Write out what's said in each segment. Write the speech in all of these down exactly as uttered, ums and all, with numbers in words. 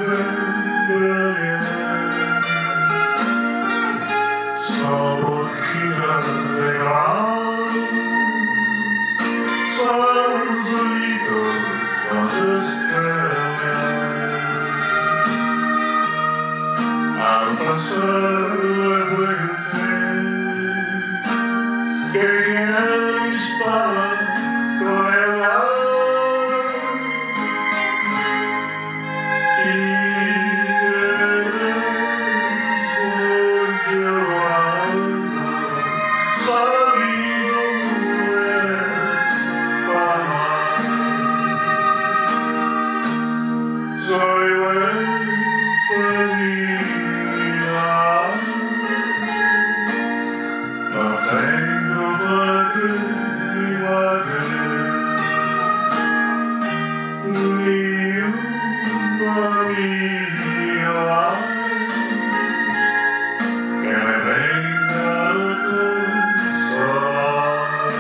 Han pasado el buen que quien estaba con el alma y eres por llevarlo salido del palmar. Soy buen feliz. No tengo padre ni madre, ni una amiga que me venga a consolar.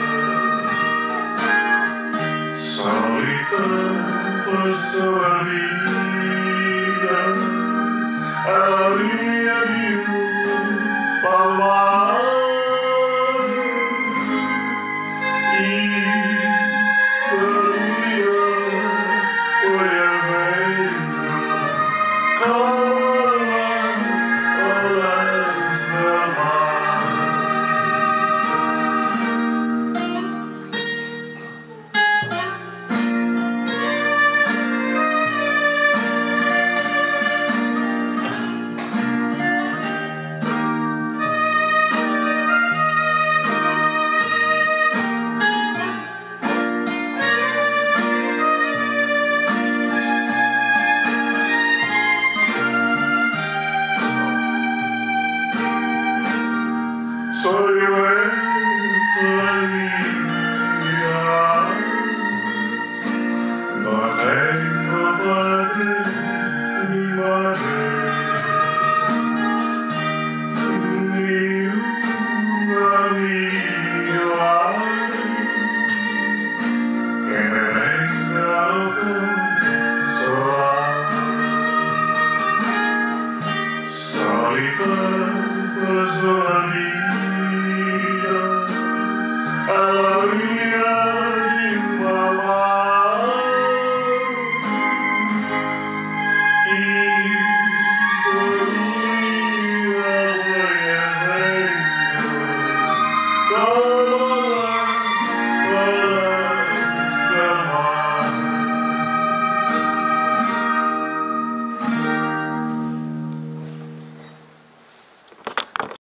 Solita paso la vida a la orilla de un palmar. Soy buen feliz, no tengo padre ni madre, ni una amiga que me venga a consolar. Solita paso